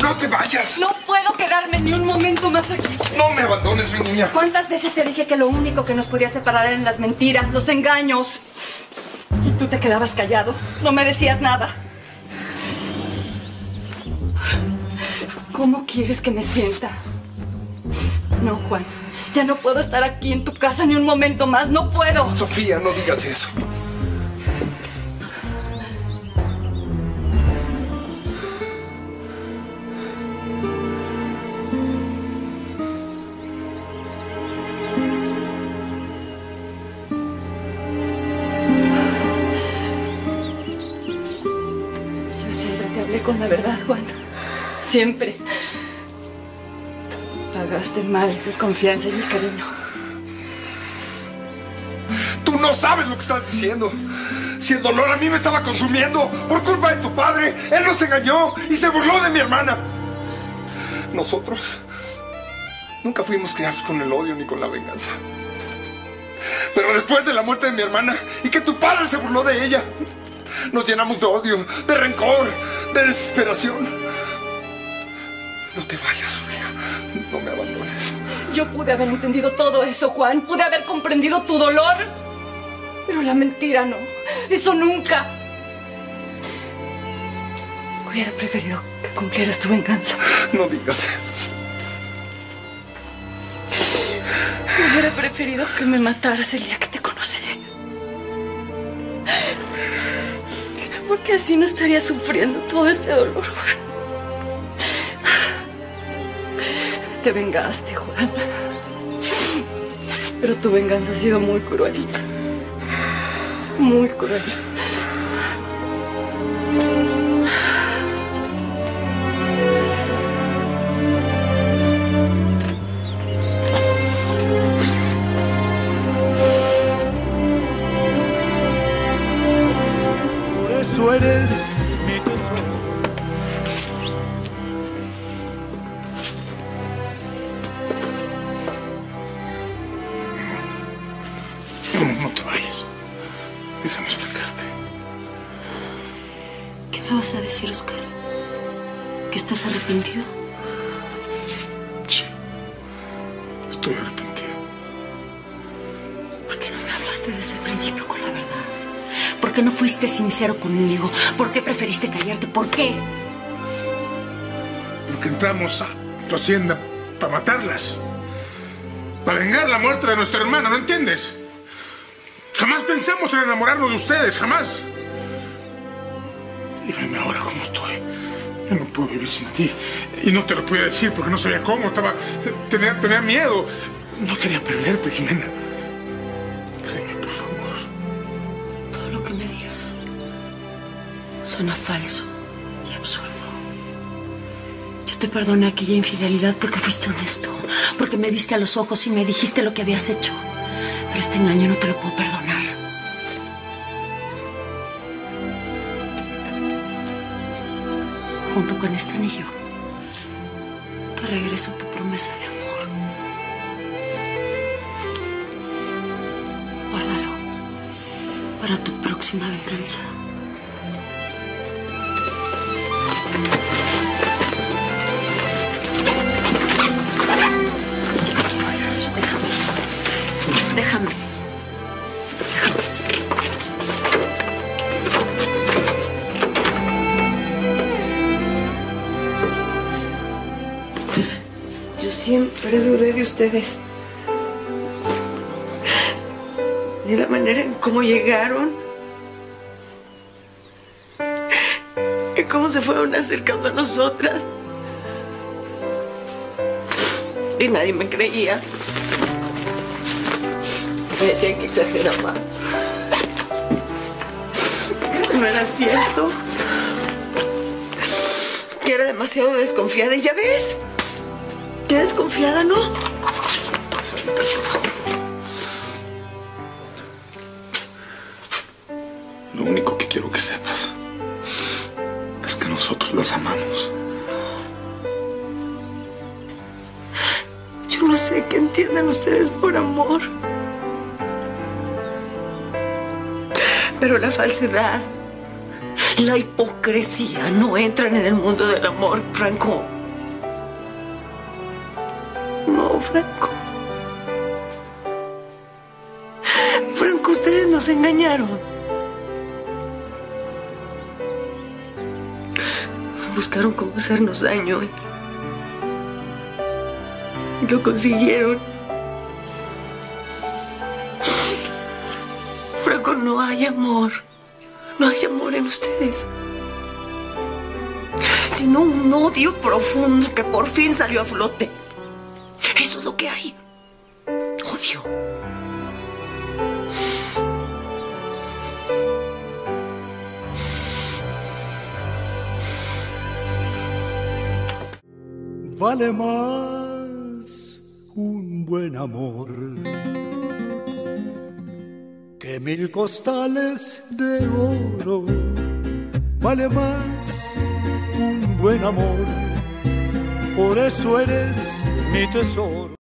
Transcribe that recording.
No te vayas. No puedo quedarme ni un momento más aquí. No me abandones, mi niña. ¿Cuántas veces te dije que lo único que nos podía separar eran las mentiras, los engaños? Y tú te quedabas callado. No me decías nada. ¿Cómo quieres que me sienta? No, Juan. Ya no puedo estar aquí en tu casa ni un momento más. No puedo. Sofía, no digas eso. Yo siempre te hablé con la verdad, Juan. Siempre. Pagaste mal tu confianza y mi cariño. Tú no sabes lo que estás diciendo. Si el dolor a mí me estaba consumiendo por culpa de tu padre, él nos engañó y se burló de mi hermana. Nosotros nunca fuimos criados con el odio ni con la venganza. Pero después de la muerte de mi hermana y que tu padre se burló de ella, nos llenamos de odio, de rencor, de desesperación. No te vayas, Sofía. No me abandones. Yo pude haber entendido todo eso, Juan. Pude haber comprendido tu dolor. Pero la mentira no. Eso nunca. Hubiera preferido que cumplieras tu venganza. No digas eso. Hubiera preferido que me mataras el día que te conocí. Porque así no estaría sufriendo todo este dolor, Juan. Te vengaste, Juan. Pero tu venganza ha sido muy cruel. Muy cruel. Por eso eres mi tesoro. No te vayas. Déjame explicarte. ¿Qué me vas a decir, Oscar? ¿Que estás arrepentido? Sí. Estoy arrepentido. ¿Por qué no me hablaste desde el principio con la verdad? ¿Por qué no fuiste sincero conmigo? ¿Por qué preferiste callarte? ¿Por qué? Porque entramos a tu hacienda para matarlas. Para vengar la muerte de nuestra hermana, ¿no entiendes? Jamás pensamos en enamorarnos de ustedes, jamás. Y veme ahora cómo estoy. Yo no puedo vivir sin ti. Y no te lo podía decir porque no sabía cómo. Tenía miedo. No quería perderte, Jimena. Créeme, por favor. Todo lo que me digas suena falso y absurdo. Yo te perdoné aquella infidelidad porque fuiste honesto. Porque me viste a los ojos y me dijiste lo que habías hecho. Pero este engaño no te lo puedo perdonar. Junto con este anillo, te regreso tu promesa de amor. Guárdalo para tu próxima venganza. Déjame. Yo siempre dudé de ustedes. De la manera en cómo llegaron. En cómo se fueron acercando a nosotras. Y nadie me creía. Me decían que exageraba. Que no era cierto. Que era demasiado desconfiada. Y ya ves. Qué desconfiada, ¿no? Sarita, por favor. Lo único que quiero que sepas es que nosotros las amamos. Yo no sé qué entiendan ustedes por amor. Pero la falsedad, la hipocresía no entran en el mundo del amor, Franco. Franco. Franco, ustedes nos engañaron. Buscaron cómo hacernos daño y lo consiguieron. Franco, no hay amor. No hay amor en ustedes. Sino un odio profundo que por fin salió a flote. Eso es lo que hay. Odio. Vale más un buen amor que 1000 costales de oro. Vale más un buen amor, por eso eres mi tesoro.